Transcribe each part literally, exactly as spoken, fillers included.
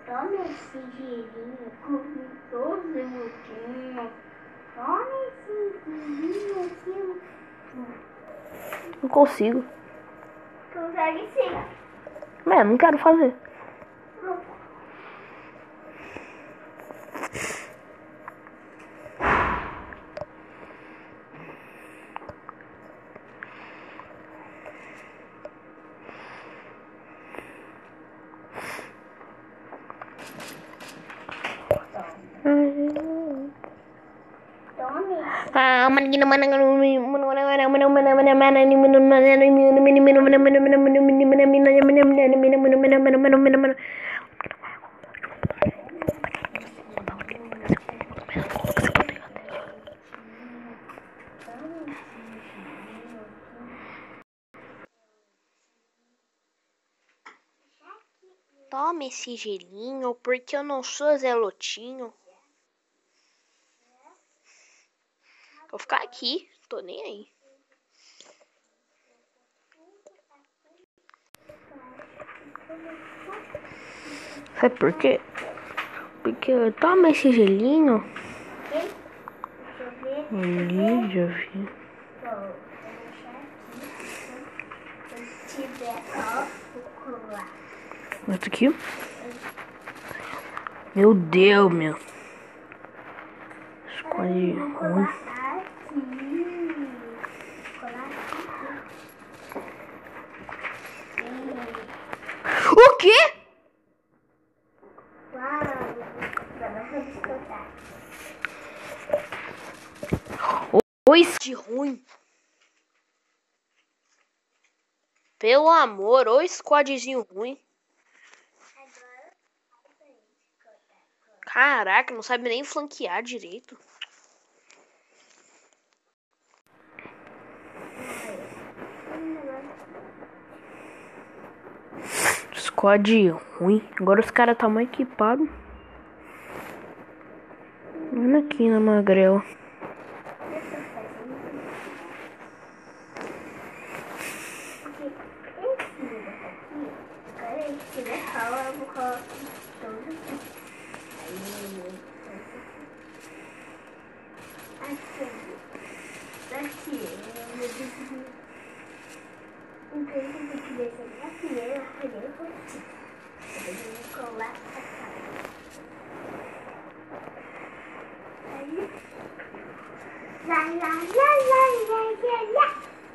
Toma esse girinho com doze minutinhos. Toma esse girinho aqui. Não consigo. Consegue sim. Mas eu não quero fazer. Ah, manina mana Tome esse gelinho, porque eu não sou Zé Lotinho. Vou ficar aqui, tô nem aí. Sabe por quê? Porque eu tomo esse gelinho. Ali, já vi. Outro aqui. Meu Deus, meu. Escolhe ruim. O quê? Oi, de ruim. Pelo amor, ô squadzinho ruim. Caraca, não sabe nem flanquear direito. Squad ruim. Agora os caras tá mais equipados. Olha aqui na magrela. La la la la la la la.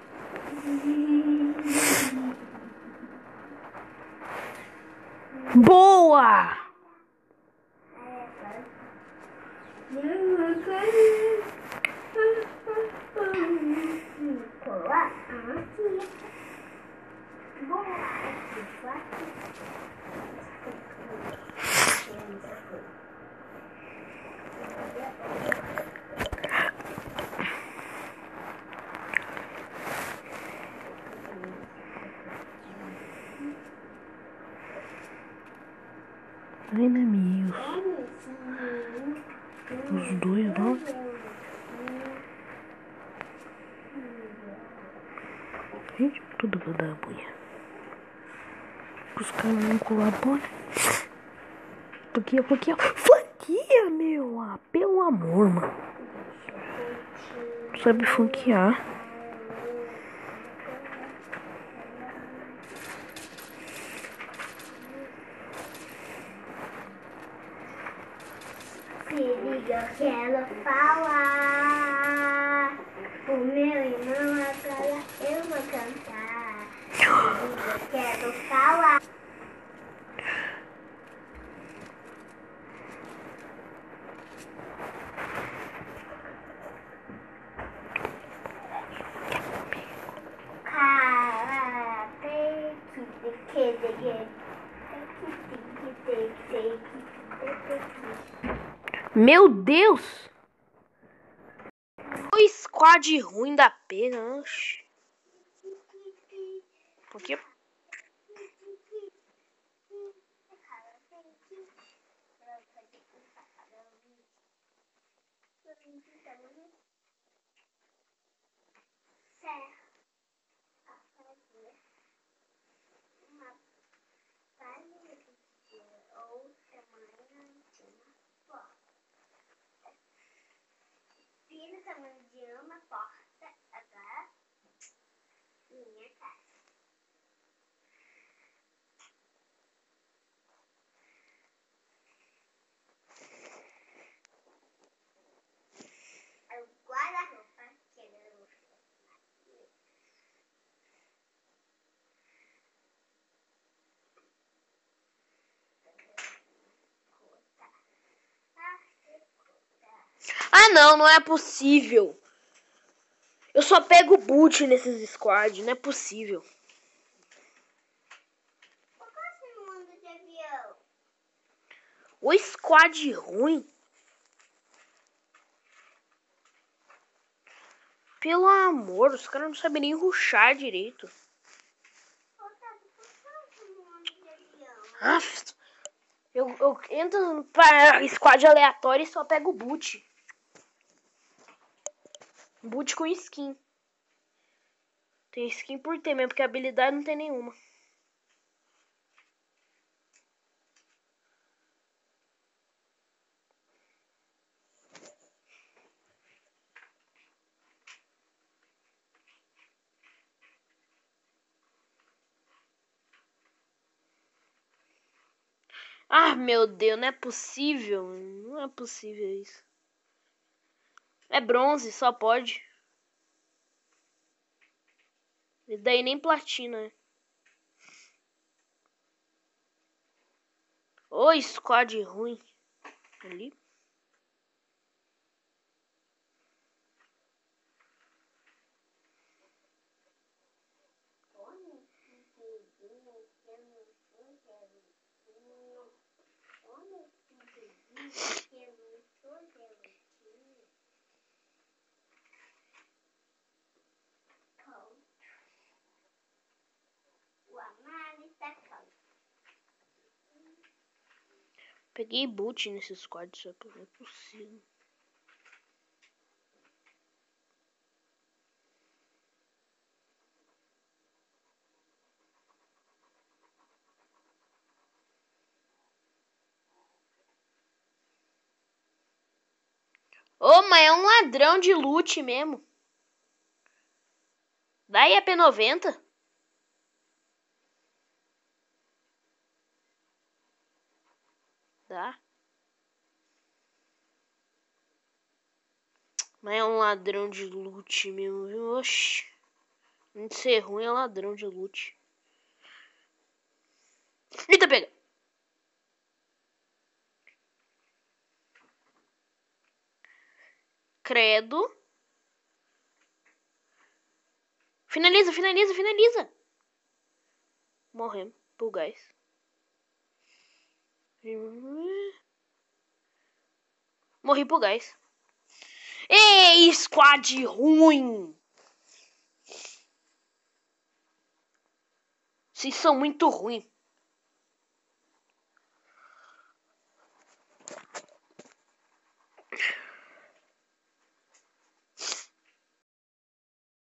Boa! Ai, amigos. Os dois, ó. Gente, tudo vai dar buia. Os caras não colaboram. Porque, porque, flanqueia, meu. Ah, pelo amor, mano. Não sabe flanquear. Se liga, eu quero falar. O meu irmão agora eu vou cantar. Se liga, eu quero falar. Meu Deus! O squad ruim da pena. Oxi. Por quê? aqui no tamanho de uma porta. Agora, minha casa. É o guarda-roupa que eu vou fazer. Ah, não, não é possível. Eu só pego boot nesses squad, não é possível. Eu gosto do mundo de avião. O squad ruim. Pelo amor, os caras não sabem nem rushar direito. Ô, Tato, por que eu gosto do mundo de avião? Ah, eu, eu entro para squad aleatório e só pego boot. Boot com skin. Tem skin por ter mesmo, porque habilidade não tem nenhuma. Ah, meu Deus, não é possível. Não é possível isso. É bronze, só pode. E daí nem platina, né? Ô, squad ruim. Ali. O Amaro está calmo. Peguei boot nesse squad, só que não é possível. Ô, mas é um ladrão de loot mesmo. Daí a P noventa? Dá. Mas é um ladrão de loot mesmo, viu? Oxi. Não de ser ruim, é ladrão de loot. Eita, pega! Credo. Finaliza, finaliza, finaliza. Morremos pro gás. Morri pro gás. Ei, squad ruim. Vocês são muito ruins.